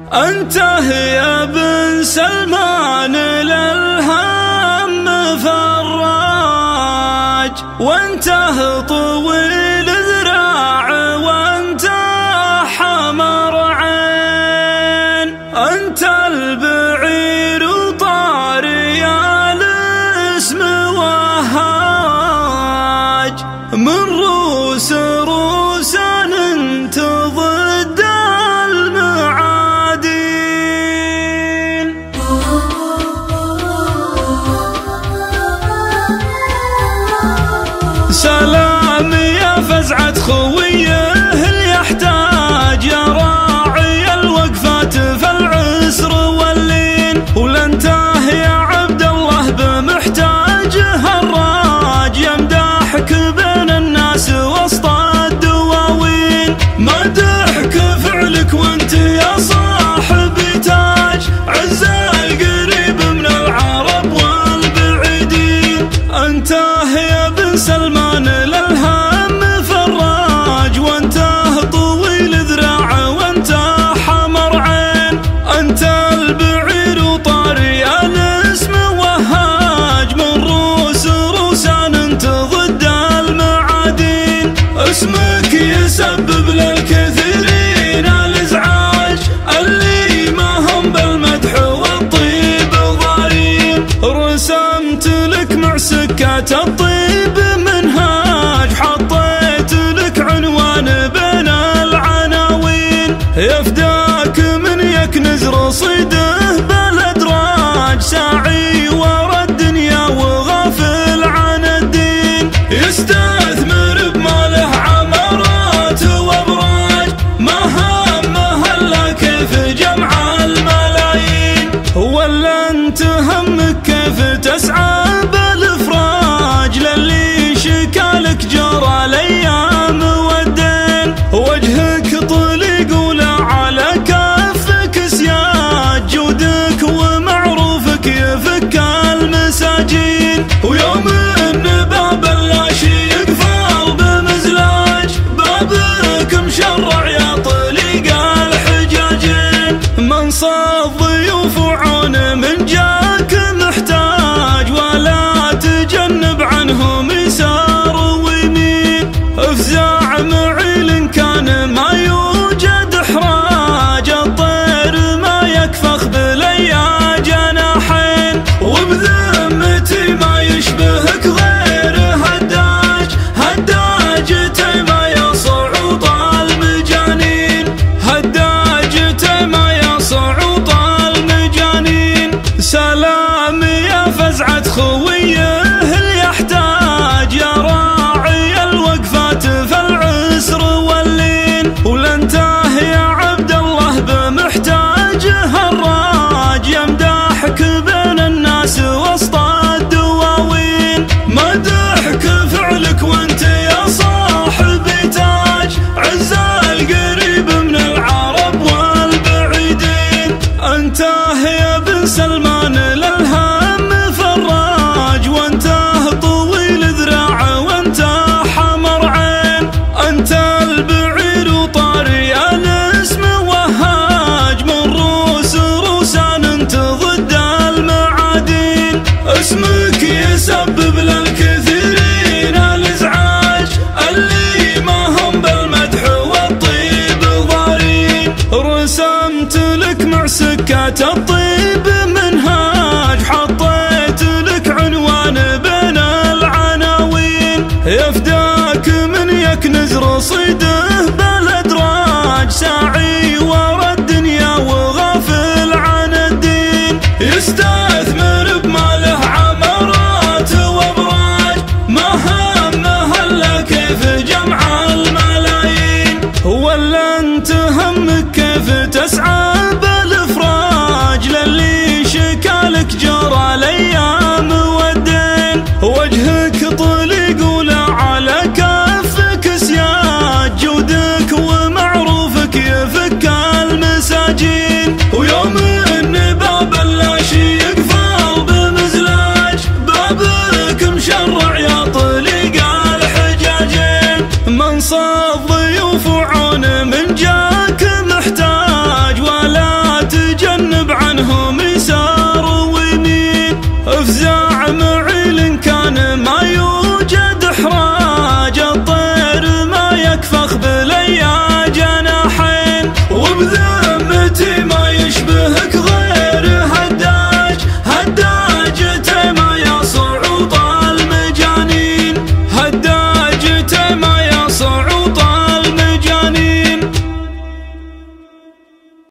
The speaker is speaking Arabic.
أنت يا بن سلمان للهم فراج، وأنت طويل ذراع، وأنت حمر عين، أنت البعير وطاري الاسم وهاج، من روس روسان انت ضد المعادين. سلام يا فزعة خويه اللي يحتاج يا راعي الوقفات في العسر واللين، ولنته يا عبد الله بمحتاج هالراج، يمدحك بين الناس وسط الدواوين، مدحك فعلك وانت يا صاحبي تاج، عز القريب من العرب والبعيدين. انت يا بن سلمان للهم فراج، وانت طويل ذراع، وانت حمر عين، انت البعير وطاري الاسم وهاج، من روس روسان انت ضد المعادين. اسمك يسبب للكثيرين الازعاج، اللي ما هم بالمدح والطيب ضارين، رسمت لك مع سكات الطيب منهاج، حطيت لك عنوان بين العناوين، يفداك من يكنز رصيده بالادراج، ساعي ورا الدنيا وغافل عن الدين، يستثمر بماله عمارات وابراج، ما همه الا كيف جمع الملايين، ولا انت همك كيف تسعى بالافراج، للي شكالك جرى الايام والدين، وجهك طليق ولا على كفك سياج، جودك ومعروفك يفك المساجين، ويوم ان باب اللاشي يقفل بمزلاج، بابك مشرع يا طليق الحجاجين، منصب ضيوف وعون من جاك محتاج، ولا تجنب عنهم يسار ويمين، افزاع معيل كان ما يوجد احراج، الطير ما يكفخ بليا جناحين، وبذمتي ما يشبهك غير هداج، هداجتي ما يصعود المجانين، هداجتي ما يصعود المجانين. سلام يا فزعة خويه اللي يحتاج يا راعي الوقفات في العسر واللين، ولنته يا عبد الله بمحتاج هالراج، يمدحك بين الناس وسط الدواوين، مدحك فعلك وانت يا صاحبي تاج، عز القريب من العرب والبعيدين. انت يا بن سلمان للهم فراج، وانت طويل ذراع، وانت حمر عين، انت البعير وطاري الاسم وهاج، من روس روسان انت ضد المعادين. اسمك يسبب للكثيرين الازعاج، اللي ما هم بالمدح والطيب ضارين، رسمت لك مع سكات الطيب منهاج، حطيت لك عنوان بين العناوين، يفداك من يكنز رصيده بالادراج، ساعي ورا الدنيا وغافل عن الدين، يستثمر بماله عمارات وابراج، ما همه الا كيف جمع الملايين، ولا انت همك كيف تسعى بالافراج، للي شكالك جرى الايام والدين، وجهك طليق ولا على كفك سياج، جودك ومعروفك يفك المساجين، ويوم ان باب اللاشي يقفل بمزلاج، بابك مشرع يا طليق الحجاجين، منصب ضيوف وعون من جاك محتاج. منهم يسار ويمين افزع